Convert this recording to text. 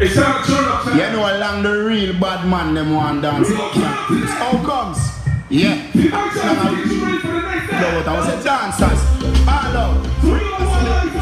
You know along the real bad man them want dance. How comes? Yeah. No, I was a dancers. All out.